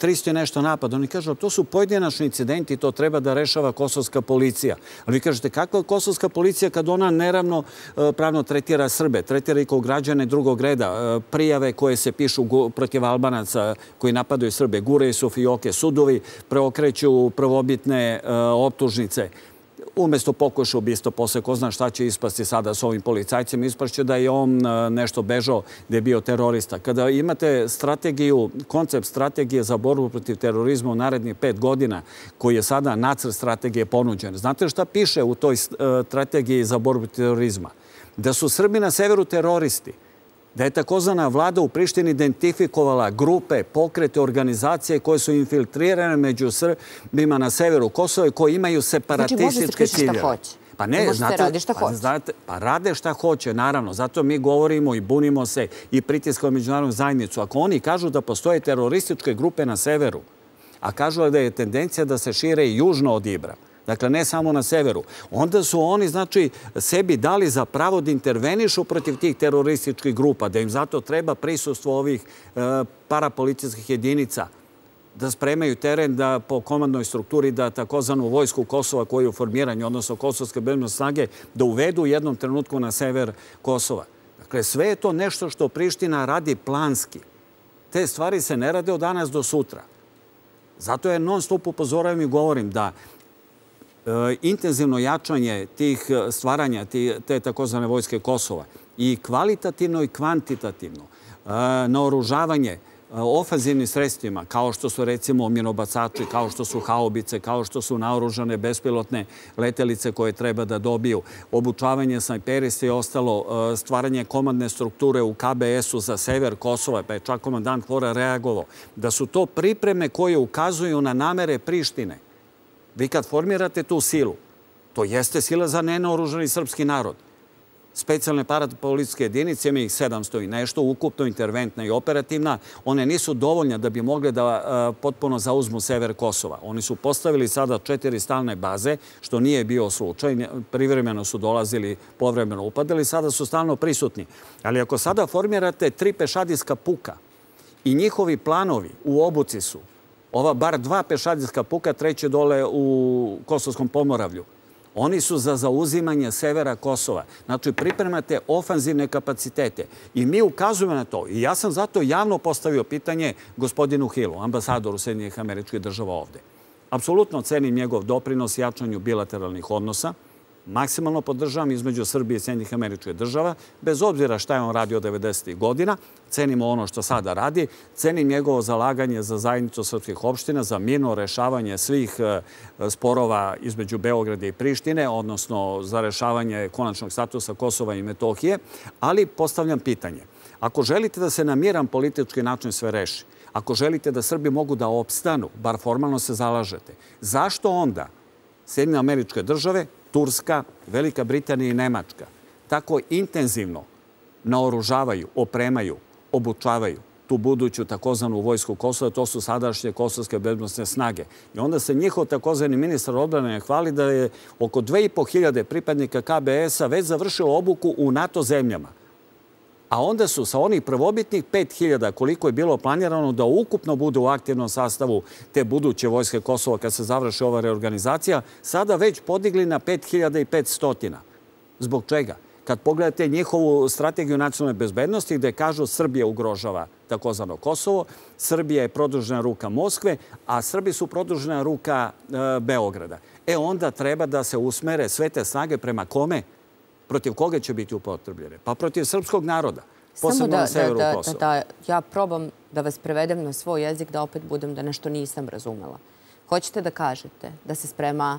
300 nešto napada. Oni kažu, to su pojedinačni incidenti, to treba da rešava kosovska policija. Ali vi kažete, kakva je kosovska policija kad ona neravno pravno tretira Srbe, tretira i kao građane drugog reda, prijave koje se pišu protiv Albanaca koji napadaju Srbe, guraju su fioke, sudovi preokreću prvobitne optužnice. Umesto pokuša ubistva, posle ko zna šta će ispasti sada s ovim policajcima, ispašće da je on nešto bežao, da je bio terorista. Kada imate strategiju, koncept strategije za borbu protiv terorizma u narednih 5 godina, koji je sada nacrt strategije ponuđen, znate šta piše u toj strategiji za borbu protiv terorizma? Da su Srbi na severu teroristi, da je takozvana vlada u Prištini identifikovala grupe, pokrete, organizacije koje su infiltrirane među Srbima na severu Kosova i koji imaju separatističke ciljeve. Pa ne, znate, pa rade šta hoće, naravno. Zato mi govorimo i bunimo se i pritiskamo međunarodnu zajednicu. Ako oni kažu da postoje terorističke grupe na severu, a kažu da je tendencija da se šire i južno od Ibra, dakle, ne samo na severu. Onda su oni, znači, sebi dali za pravo da intervenišu protiv tih terorističkih grupa, da im zato treba prisustvo ovih parapolicijskih jedinica, da spremaju teren, da po komandnoj strukturi, da takozvanu vojsku Kosova koju je u formiranju, odnosno kosovske bezbednosne snage, da uvedu u jednom trenutku na sever Kosova. Dakle, sve je to nešto što Priština radi planski. Te stvari se ne rade od danas do sutra. Zato je non stop upozoravam i govorim da intenzivno jačanje tih stvaranja, te takozvane vojske Kosova i kvalitativno i kvantitativno naoružavanje ofanzivnim sredstvima, kao što su recimo minobacači, kao što su haubice, kao što su naoružane bespilotne letelice koje treba da dobiju, obučavanje snajperista i ostalo, stvaranje komandne strukture u KBS-u za sever Kosova, pa je čak komandant Hora reagovao, da su to pripreme koje ukazuju na namere Prištine. Vi kad formirate tu silu, to jeste sila za nenaoružani srpski narod. Specijalne parapolicijske jedinice, ima ih 700 i nešto, ukupno interventna i operativna, one nisu dovoljne da bi mogle da potpuno zauzmu sever Kosova. Oni su postavili sada 4 stalne baze, što nije bio slučaj. Privremeno su dolazili, povremeno upadali, sada su stalno prisutni. Ali ako sada formirate 3 pešadijska puka i njihovi planovi u obuci su ova bar 2 pešadijska puka, 3 dole u Kosovskom Pomoravlju. Oni su za zauzimanje severa Kosova. Znači, pripremate ofanzivne kapacitete. I mi ukazujemo na to. I ja sam zato javno postavio pitanje gospodinu Hillu, ambasadoru Sjedinjenih Američkih Država ovde. Apsolutno cenim njegov doprinos jačanju bilateralnih odnosa. Maksimalno podržavam između Srbije i Sjedinjenih Američkih Država, bez obzira šta je on radio 90. godina. Cenimo ono što sada radi. Cenim njegovo zalaganje za zajednicu srpskih opština, za mirno rešavanje svih sporova između Beograda i Prištine, odnosno za rešavanje konačnog statusa Kosova i Metohije. Ali postavljam pitanje. Ako želite da se na miran politički način sve reši, ako želite da Srbi mogu da opstanu, bar formalno se zalažete, zašto onda Sjedinjene Američke Države, Turska, Velika Britanija i Nemačka tako intenzivno naoružavaju, opremaju, obučavaju tu buduću takozvanu vojsku Kosova, to su sadašnje kosovske bezbednosne snage. I onda se njihov takozvani ministar odbrane hvali da je oko 2500 pripadnika KBS-a već završilo obuku u NATO zemljama. A onda su sa onih prvobitnih 5000, koliko je bilo planirano da ukupno bude u aktivnom sastavu te buduće vojske Kosova kad se završi ova reorganizacija, sada već podigli na 5500. Zbog čega? Kad pogledate njihovu strategiju nacionalne bezbednosti gde kažu Srbija ugrožava takozvano Kosovo, Srbija je produžena ruka Moskve, a Srbi su produžena ruka Beograda. Onda treba da se usmere sve te snage prema kome? Protiv koga će biti upotrebljene? Pa protiv srpskog naroda, posebno na severu Kosova. Da ja probam da vas prevedem na svoj jezik, da opet budem da nešto nisam razumela. Hoćete da kažete da se sprema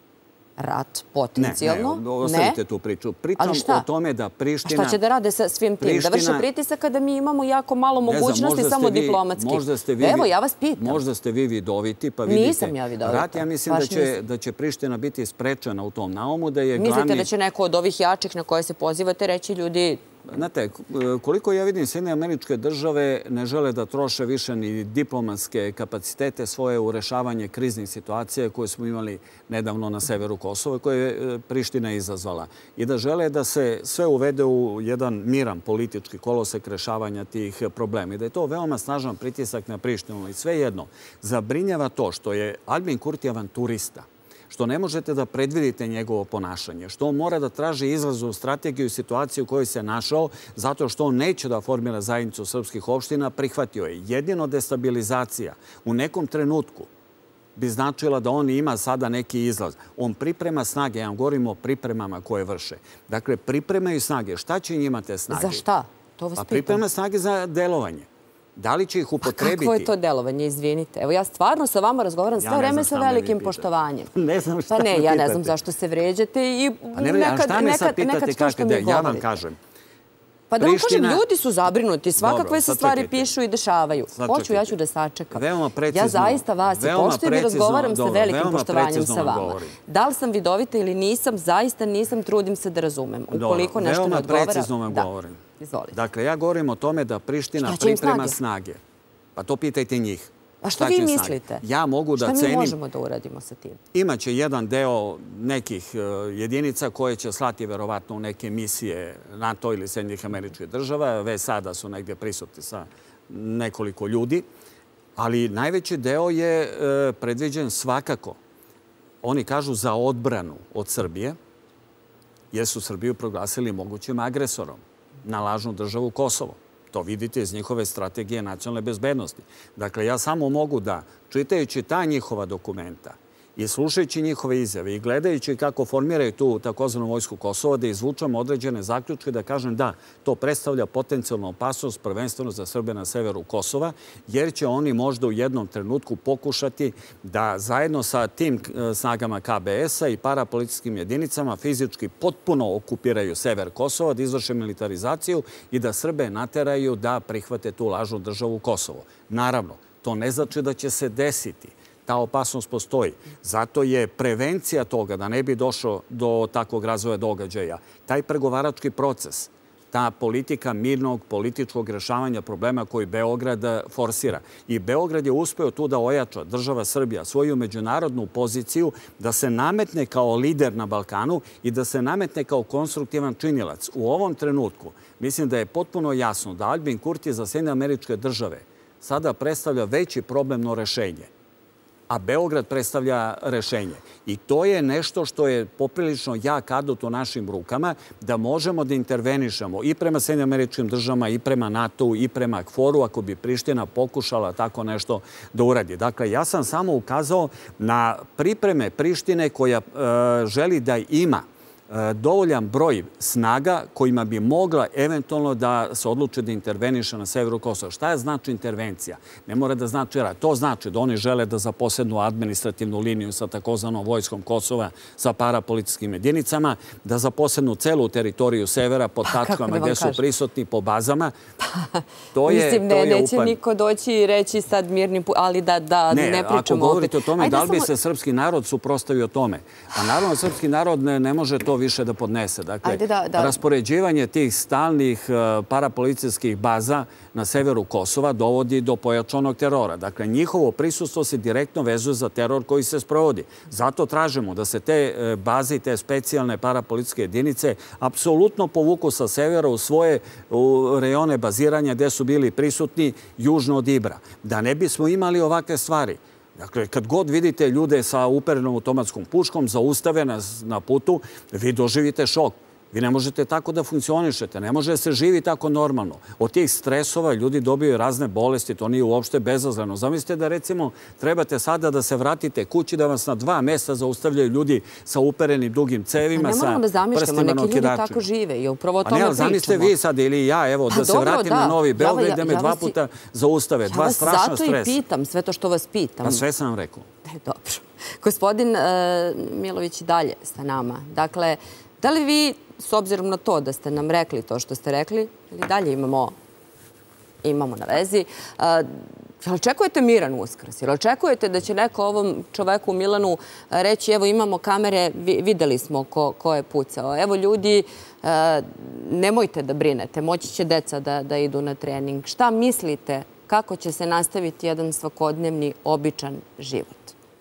rat potencijalno? Ne, ostavite tu priču. Pričam o tome da Priština... A šta će da rade sa svim tim? Da vrše pritisak kada mi imamo jako malo mogućnosti, samo diplomatski? Evo, ja vas pitam. Možda ste vi vidoviti, pa vidite. Nisam ja vidovita. Rat, ja mislim da će Priština biti sprečena u tom naumu, da je glavni... Mislite da će neko od ovih jačih na koje se pozivate reći ljudi Znate, koliko ja vidim, Sjedinjene Američke Države ne žele da troše više ni diplomatske kapacitete svoje u rešavanje kriznih situacija koje smo imali nedavno na severu Kosova, koje je Priština izazvala. I da žele da se sve uvede u jedan miran politički kolosek rešavanja tih problema. I da je to veoma snažan pritisak na Prištinu. I svejedno, zabrinjava to što je Albin Kurti avanturista, što ne možete da predvidite njegovo ponašanje, što on mora da traži izlaz u strategiju i situaciju u kojoj se našao, zato što on neće da formira zajednicu srpskih opština, prihvatio je. Jedino destabilizacija u nekom trenutku bi značila da on ima sada neki izlaz. On priprema snage, ja vam govorim o pripremama koje vrše. Dakle, pripremaju snage. Šta će njima te snage? Za šta? To vas pitam. Priprema snage za delovanje. Da li će ih upotrebiti? Kakvo je to delovanje, izvinite? Evo, ja stvarno sa vama razgovaram sve vreme sa velikim poštovanjem. Ne znam šta me pitate. Pa ne, ja ne znam zašto se vređate i nekad što mi govorite. Ja vam kažem. Pa da vam kažem, ljudi su zabrinuti. Svakakve se stvari pišu i dešavaju. Hoću, ja ću da sačekam. Ja zaista vas i poštujem i razgovaram sa velikim poštovanjem sa vama. Da li sam vidovita ili nisam, zaista nisam, trudim se da razumem. Ukoliko nešto ne odgovara... Veoma precizno vam govorim. Izvolite. Dakle, ja govorim o tome da Priština priprema snage. Pa to pitajte njih. A što vi mislite? Ja mogu da cenim... Šta mi možemo da uradimo sa tim? Imaće jedan deo nekih jedinica koje će slati verovatno u neke misije NATO ili Sjedinjenih Američkih Država. Već sada su negdje prisutni sa nekoliko ljudi. Ali najveći deo je predviđen svakako. Oni kažu za odbranu od Srbije, jer su Srbiju proglasili mogućim agresorom na lažnu državu Kosovo. To vidite iz njihove strategije nacionalne bezbednosti. Dakle, ja samo mogu da, čitajući ta njihova dokumenta i slušajući njihove izjave i gledajući kako formiraju tu takozvanu vojsku Kosova, da izvučam određene zaključke, da kažem da to predstavlja potencijalnu opasnost prvenstveno za Srbe na severu Kosova, jer će oni možda u jednom trenutku pokušati da zajedno sa tim snagama KBS-a i parapolicijskim jedinicama fizički potpuno okupiraju sever Kosova, da izvrše militarizaciju i da Srbe nateraju da prihvate tu lažnu državu Kosovo. Naravno, to ne znači da će se desiti. Ta opasnost postoji. Zato je prevencija toga da ne bi došlo do takvog razvoja događaja. Taj pregovarački proces, ta politika mirnog političkog rešavanja problema koji Beograd forsira. I Beograd je uspeo tu da ojača, država Srbija, svoju međunarodnu poziciju, da se nametne kao lider na Balkanu i da se nametne kao konstruktivan činilac. U ovom trenutku mislim da je potpuno jasno da Albin Kurti za Sjedinjene Američke Države sada predstavlja veći problemno rešenje, a Beograd predstavlja rešenje. I to je nešto što je poprilično jak adut u našim rukama, da možemo da intervenišemo i prema Sjedinjenim Američkim Državama, i prema NATO-u, i prema KFOR-u, ako bi Priština pokušala tako nešto da uradi. Dakle, ja sam samo ukazao na pripreme Prištine koja želi da ima dovoljan broj snaga kojima bi mogla eventualno da se odluče da interveniše na severu Kosova. Šta je znači intervencija? Ne mora da znači rat. To znači da oni žele da zaposednu administrativnu liniju sa takozvanom vojskom Kosova, sa parapolicijskim jedinicama, da zaposednu celu teritoriju severa pod tačkama gde su prisutni po bazama. Mislim, neće niko doći i reći sad mirni put, ali da ne pričamo opet. Ako govorite o tome, da li bi se srpski narod suprotstavio tome? A naravno, srpski narod ne može to više da podnese. Dakle, raspoređivanje tih stalnih parapolicijskih baza na severu Kosova dovodi do pojačanog terora. Dakle, njihovo prisustvo se direktno vezuje za teror koji se sprovodi. Zato tražimo da se te baze i te specijalne parapolicijske jedinice apsolutno povuku sa severa u svoje rejone baziranja gde su bili prisutni južno od Ibra. Da ne bismo imali ovakve stvari. Dakle, kad god vidite ljude sa uperenom automatskom puškom, zaustave nas na putu, vi doživite šok. Vi ne možete tako da funkcionišete, ne može se živi tako normalno. Od tih stresova ljudi dobiju razne bolesti, to nije uopšte bezazleno. Zamislite da, recimo, trebate sada da se vratite kući, da vas na 2 mesta zaustavljaju ljudi sa uperenim dugim cevima, sa prstima na okidačima. Ne moramo da zamišljamo, neki ljudi tako žive i upravo o tome pričamo. Zamislite vi sad ili ja, evo, da se vratim na Novi Beograd, da me 2 puta zaustave. 2 strašna stresa. Ja vas zato i pitam, sve to što vas pitam. Pa sve sam vam rekao. Dobro. Gospodin Milović i dalje sa nama. Dakle, da li vi, s obzirom na to da ste nam rekli to što ste rekli, ili dalje imamo na vezi, Jel očekujete miran Uskrs? Jel očekujete da će neko ovom čoveku u Milanu reći evo imamo kamere, videli smo ko je pucao. Evo ljudi, nemojte da brinete, moći će deca da idu na trening. Šta mislite kako će se nastaviti jedan svakodnevni, običan život?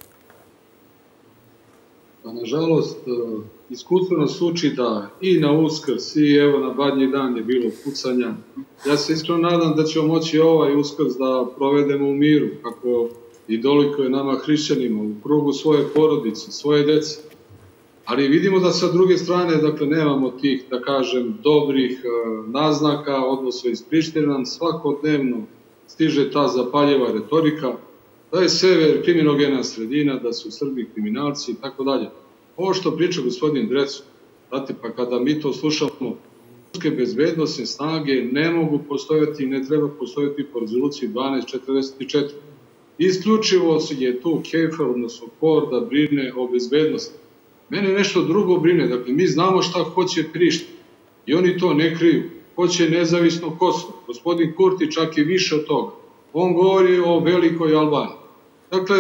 Nažalost, iskustvo nas uči da i na Uskrs i evo na Badnji dan je bilo pucanja. Ja se iskreno nadam da ćemo moći ovaj Uskrs da provedemo u miru, kako i dolikuje nama hrišćanima, u krugu svoje porodice, svoje dece. Ali vidimo da sa druge strane, dakle, nemamo tih, da kažem, dobrih naznaka, odnosno iz Prištine nam svakodnevno stiže ta zapaljeva retorika, da je sever kriminogena sredina, da su Srbi kriminalci i tako dalje. Ovo što priča gospodin Drecu, znate, pa kada mi to slušamo, ruske bezbednostne snage ne mogu postojati i ne treba postojati po rezoluciji 1244. Isključivo je tu KFOR, odnosno KFOR, da brine o bezbednosti. Mene nešto drugo brine, dakle, mi znamo šta hoće Priština i oni to ne kriju. Hoće nezavisno Kosovo. Gospodin Kurti čak i više od toga. On govori o velikoj Albaniji. Dakle,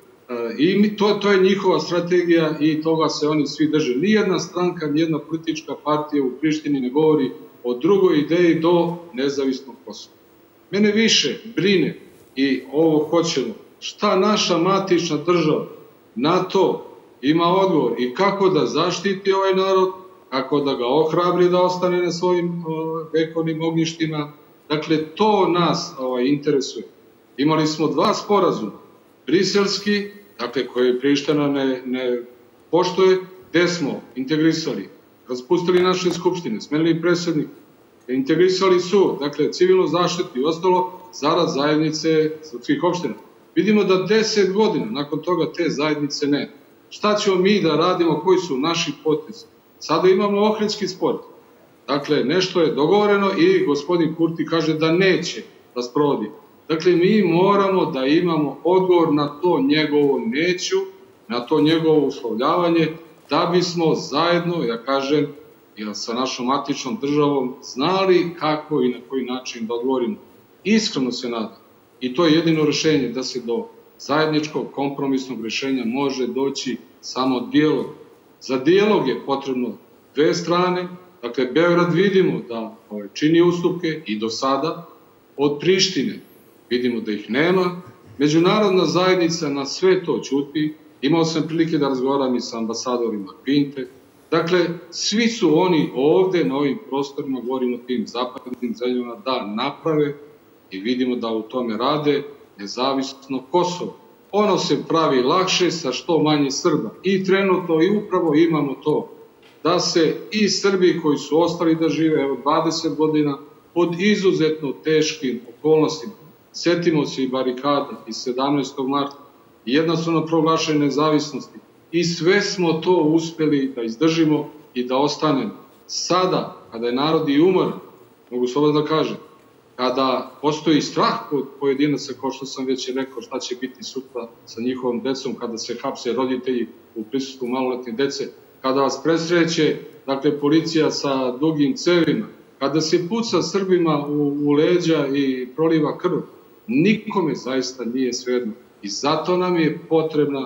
to je njihova strategija i toga se oni svi drže. Nijedna stranka, nijedna politička partija u Prištini ne govori o drugoj ideji do nezavisnog Kosova. Mene više brine i ovo hoćemo. Šta naša matična država na to ima odgovor i kako da zaštiti ovaj narod, kako da ga ohrabri da ostane na svojim vekovnim ognjištima. Dakle, to nas interesuje. Imali smo 2 sporazuma. Briselski, dakle, koje Priština ne poštuje, gde smo integrisali, raspustili naše skupštine, smenili predsjednika, integrisali su, dakle, civilnu zaštitu i ostalo, zarad zajednice srpskih opština. Vidimo da 10 godina nakon toga te zajednice ne. Šta ćemo mi da radimo, koji su naši potezi? Sada imamo Ohridski sporazum. Dakle, nešto je dogovoreno i gospodin Kurti kaže da neće da sprovodi. Dakle, mi moramo da imamo odgovor na to njegovo neću, na to njegovo uslovljavanje, da bismo zajedno, ja kažem, sa našom matičnom državom znali kako i na koji način da odgovorimo. Iskreno se nadam. I to je jedino rešenje, da se do zajedničkog kompromisnog rešenja može doći samo dijalog. Za dijalog je potrebno 2 strane. Dakle, Beograd vidimo da čini ustupke i do sada. Od Prištine vidimo da ih nema. Međunarodna zajednica na sve to ćuti. Imao sam prilike da razgovaram i sa ambasadorima Pinte. Dakle, svi su oni ovde na ovim prostorima, govorimo o tim zapadnim zemljama, da naprave i vidimo da u tome rade nezavisno Kosovo. Ono se pravi lakše sa što manje Srba. I trenutno i upravo imamo to da se i Srbi koji su ostali da žive 20 godina pod izuzetno teškim okolnostima. Setimo se i barikada iz 17. marta i jednostavno proglašene nezavisnosti. I sve smo to uspeli da izdržimo i da ostanemo. Sada, kada je narod i umoran, mogu slobodno da kažem, kada postoji strah kod pojedinaca, kao što sam već rekao, šta će biti sutra sa njihovom decom, kada se hapse roditelji u prisustvu maloletne dece, kada vas presreće, dakle, policija sa dugim cevima, kada se puca Srbima u leđa i proliva krv, nikome zaista nije svejedno. I zato nam je potrebna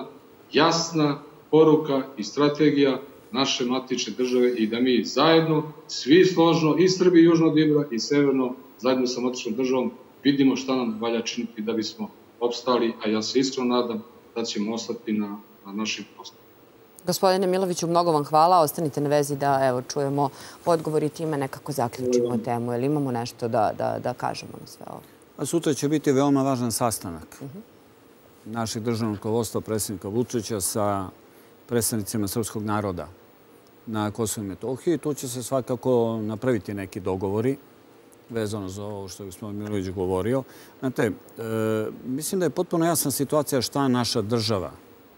jasna poruka i strategija naše matične države i da mi zajedno, svi složno, i Srbi južno od Ibra i severno, zajedno sa matičnom državom, vidimo šta nam valja činiti da bismo opstali, a ja se iskreno nadam da ćemo ostati na našim prostorima. Gospodine Miloviću, mnogo vam hvala. Ostanite na vezi da čujemo odgovor i time nekako zaključimo temu. Jer imamo nešto da kažemo na sve ovo? Sutra će biti veoma važan sastanak našeg državnog rukovodstva, predsjednika Vučića, sa predstavnicima srpskog naroda na Kosovu i Metohiji. Tu će se svakako napraviti neki dogovori vezano za ovo što je gospodin Milović govorio. Znate, mislim da je potpuno jasna situacija šta naša država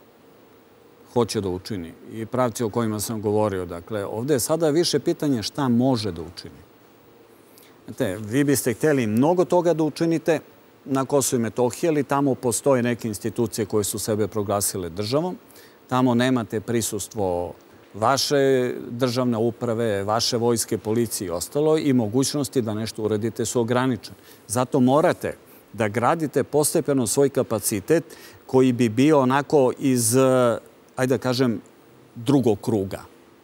hoće da učini i pravci o kojima sam govorio. Dakle, ovdje je sada više pitanje šta može da učini. Znate, vi biste htjeli mnogo toga da učinite na Kosovu i Metohiji, ali tamo postoje neke institucije koje su sebe proglasile državom. Tamo nemate prisustvo vaše državne uprave, vaše vojske, policije i ostalo i mogućnosti da nešto uradite su ograničene. Zato morate da gradite postepeno svoj kapacitet koji bi bio onako iz, ajde da kažem, drugog kruga.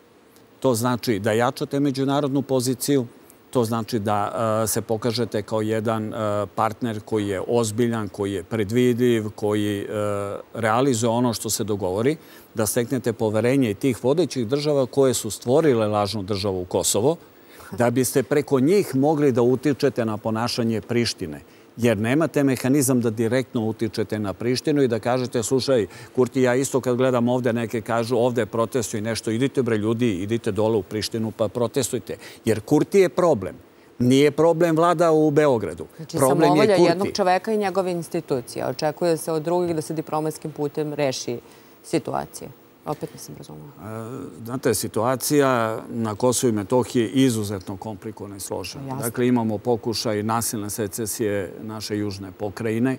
To znači da jačate međunarodnu poziciju, to znači da se pokažete kao jedan partner koji je ozbiljan, koji je predvidiv, koji realizuje ono što se dogovori, da steknete poverenje i tih vodećih država koje su stvorile lažnu državu u Kosovo, da biste preko njih mogli da utičete na ponašanje Prištine. Jer nemate mehanizam da direktno utičete na Prištinu i da kažete, slušaj, Kurti, ja isto kad gledam ovde, neke kažu ovde protestuju nešto, idite bre ljudi, idite dole u Prištinu pa protestujte. Jer Kurti je problem. Nije problem vlada u Beogradu. Znači, samovolja jednog čoveka i njegove institucije. Očekuje se od drugih da se diplomatskim putem reši situacija. Opet nisam razumela. Znate, situacija na Kosovu i Metohiji je izuzetno komplikovana i složena. Dakle, imamo pokušaj nasilne secesije naše južne pokrajine,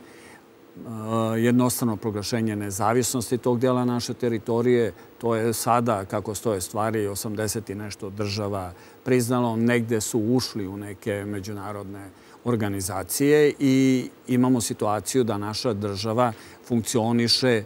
jednostavno proglašenje nezavisnosti tog dela naše teritorije. To je sada, kako stoje stvari, 80 i nešto država priznalo. Negde su ušli u neke međunarodne organizacije i imamo situaciju da naša država funkcioniše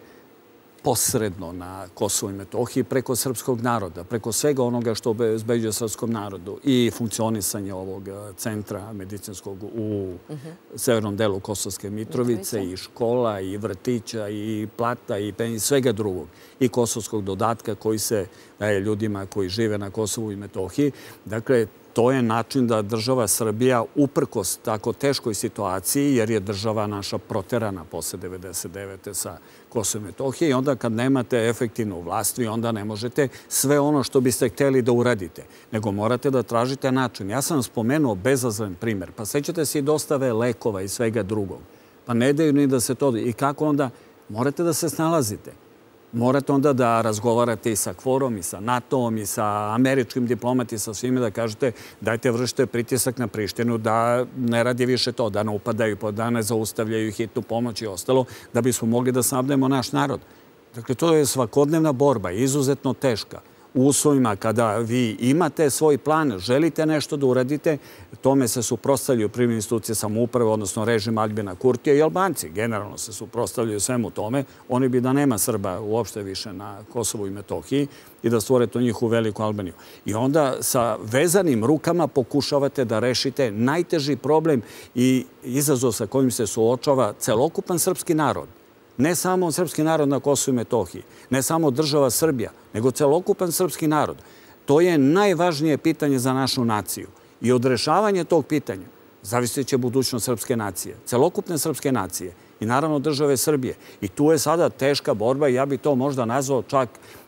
posredno na Kosovu i Metohiji preko srpskog naroda, preko svega onoga što obezbeđuje srpskom narodu i funkcionisanje ovog centra medicinskog u severnom delu Kosovske Mitrovice i škola i vrtića i plata i svega drugog i kosovskog dodatka koji se daje ljudima koji žive na Kosovu i Metohiji. Dakle, to je način da država Srbija, uprkos tako teškoj situaciji, jer je država naša proterana posle 1999. sa Kosovo i Metohije, i onda kad nemate efektivnu vlast, vi onda ne možete sve ono što biste hteli da uradite, nego morate da tražite način. Ja sam vam spomenuo bezazlen primer, pa sećate se i dostave lekova i svega drugog. Pa ne daju ni da se to... I kako onda? Morate da se snalazite. Morate onda da razgovarate i sa KFOR-om, i sa NATO-om, i sa američkim diplomati, sa svime, da kažete dajte vršite pritisak na Prištinu da ne radi više to, da ne upadaju, da ne zaustavljaju hitnu pomoć i ostalo, da bismo mogli da snabdemo naš narod. Dakle, to je svakodnevna borba, izuzetno teška. U uslovima kada vi imate svoj plan, želite nešto da uradite, tome se suprotstavljaju privredne institucije samouprave, odnosno režim Aljbina Kurtija i Albanci. Generalno se suprotstavljaju svemu tome. Oni bi da nema Srba uopšte više na Kosovu i Metohiji i da stvore to njihovu veliku Albaniju. I onda sa vezanim rukama pokušavate da rešite najteži problem i izazov sa kojim se suočava celokupan srpski narod. Ne samo srpski narod na Kosovu i Metohiji, ne samo država Srbija, nego celokupan srpski narod. To je najvažnije pitanje za našu naciju. I od rešavanja tog pitanja zavisit će budućnost srpske nacije, celokupne srpske nacije i naravno države Srbije. I tu je sada teška borba i ja bih to možda nazvao čak,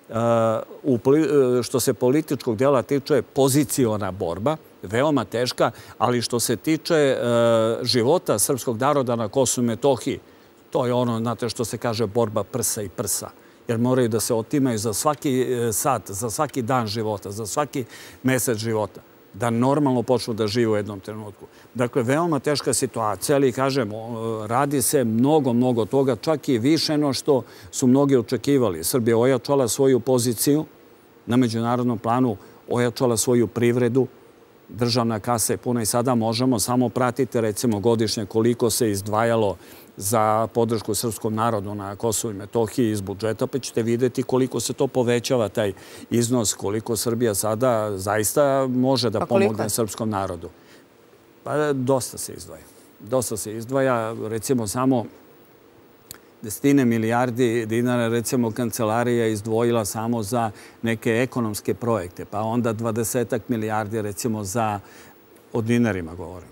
što se političkog dela tiče, poziciona borba, veoma teška, ali što se tiče života srpskog naroda na Kosovu i Metohiji, to je ono, znate što se kaže, borba prsa i prsa. Jer moraju da se otimaju za svaki sat, za svaki dan života, za svaki mesec života. Da normalno počnu da žive u jednom trenutku. Dakle, veoma teška situacija, ali kažem, radi se mnogo toga, čak i više no što su mnogi očekivali. Srbija ojačala svoju poziciju na međunarodnom planu, ojačala svoju privredu, državna kasa je puna i sada možemo samo pratiti, recimo, godišnje koliko se izdvajalo za podršku srpskom narodu na Kosovu i Metohiji iz budžeta, pa ćete vidjeti koliko se to povećava, taj iznos, koliko Srbija sada zaista može da pomogne srpskom narodu. Pa dosta se izdvaja. Dosta se izdvaja, recimo samo desetine milijardi dinara, recimo kancelarija izdvojila samo za neke ekonomske projekte, pa onda 20 milijardi recimo za, o dinarima govorim.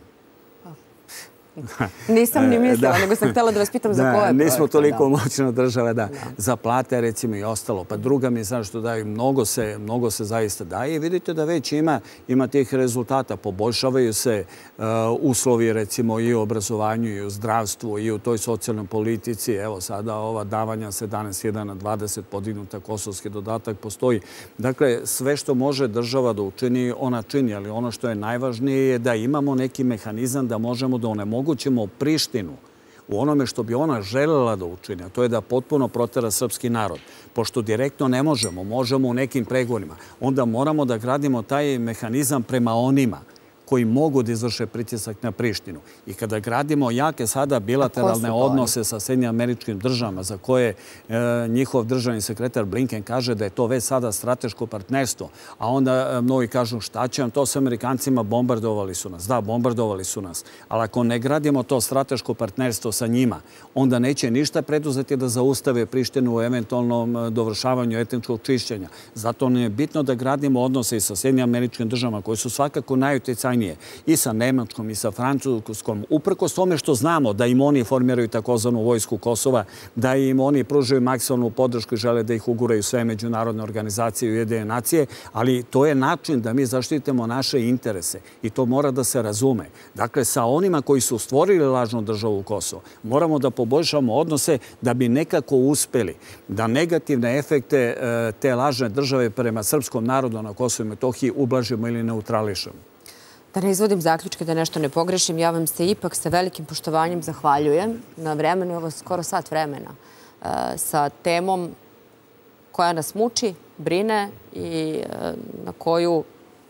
Nisam ni mislila, nego sam htjela da vas pitam za koje projekte. Nismo toliko moćna država, da. Za plate, recimo, i ostalo. Pa druga mi je, znaš što daju, mnogo se zaista daje i vidite da već ima tih rezultata. Poboljšavaju se uslovi, recimo, i u obrazovanju, i u zdravstvu, i u toj socijalnoj politici. Evo, sada ova davanja se danas 1 na 20 podignuta, kosovski dodatak postoji. Dakle, sve što može država da učini, ona čini, ali ono što je najvažnije je da imamo neki mehanizam da možemo da onemogućimo Prištinu u onome što bi ona želela da učini, a to je da potpuno protera srpski narod. Pošto direktno ne možemo u nekim pregovorima, onda moramo da gradimo taj mehanizam prema onima koji mogu da izvrše pritisak na Prištinu. I kada gradimo jake sada bilateralne odnose sa Sjedinjenim Američkim Državama, za koje njihov državni sekretar Blinken kaže da je to već sada strateško partnerstvo, a onda mnogi kažu šta će nam to s Amerikancima, bombardovali su nas. Da, bombardovali su nas. Ali ako ne gradimo to strateško partnerstvo sa njima, onda neće ništa preduzeti da zaustave Prištinu u eventualnom dovršavanju etničkog čišćenja. Zato nam je bitno da gradimo odnose i sa Sjedinjenim Američkim Državama, koje su svakako najuticajnije, i sa Nemačkom i sa Francuskom, uprkos tome što znamo da im oni formiraju takozvanu vojsku Kosova, da im oni pružaju maksimalnu podršku i žele da ih uguraju sve međunarodne organizacije i Ujedinjene nacije, ali to je način da mi zaštitimo naše interese i to mora da se razume. Dakle, sa onima koji su stvorili lažnu državu Kosovo, moramo da poboljšamo odnose da bi nekako uspeli da negativne efekte te lažne države prema srpskom narodu na Kosovu i Metohiji ublažimo ili neutrališemo. Da ne izvodim zaključke, da nešto ne pogrešim, ja vam se ipak sa velikim poštovanjem zahvaljujem na vremenu, evo skoro sat vremena, sa temom koja nas muči, brine i na koju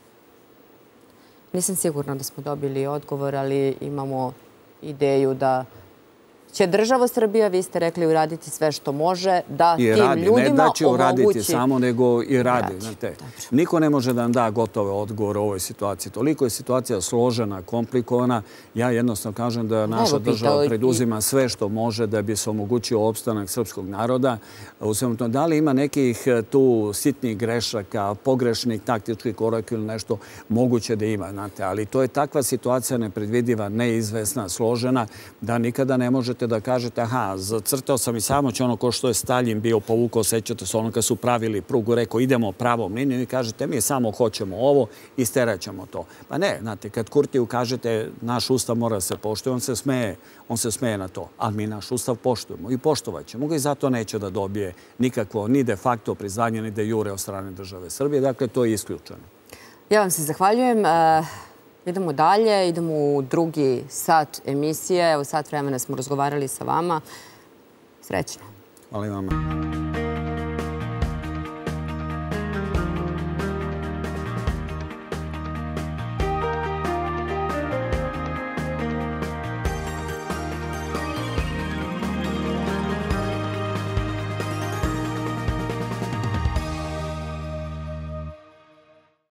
nisam sigurna da smo dobili odgovor, ali imamo ideju da će država Srbija, vi ste rekli, uraditi sve što može, da tim ljudima omogući... Ne da će uraditi samo, nego i radi. Niko ne može da nam da gotove odgovore u ovoj situaciji. Toliko je situacija složena, komplikovana. Ja jednostavno kažem da naša država preduzima sve što može da bi se omogućio opstanak srpskog naroda. Da li ima nekih tu sitnih grešaka, pogrešnih taktičkih koraka ili nešto, moguće da ima. Ali to je takva situacija nepredvidiva, neizvesna, složena, da nikada ne možete da kažete, aha, zacrtao sam i samo će ono ko što je Staljin bio povukao, sećate se ono kad su pravili prugu, rekao idemo pravom linijom i kažete mi samo hoćemo ovo i steraćemo to. Pa ne, znate, kad Kurtiju kažete naš ustav mora da se poštuje, on se smeje na to. Ali mi naš ustav poštujemo i poštovat ćemo ga i zato neće da dobije nikakvo ni de facto priznanje, ni de jure od strane države Srbije. Dakle, to je isključeno. Ja vam se zahvaljujem. Idemo dalje, idemo u drugi sat emisije. Evo, sat vremena smo razgovarali sa vama. Srećno. Hvala i vama.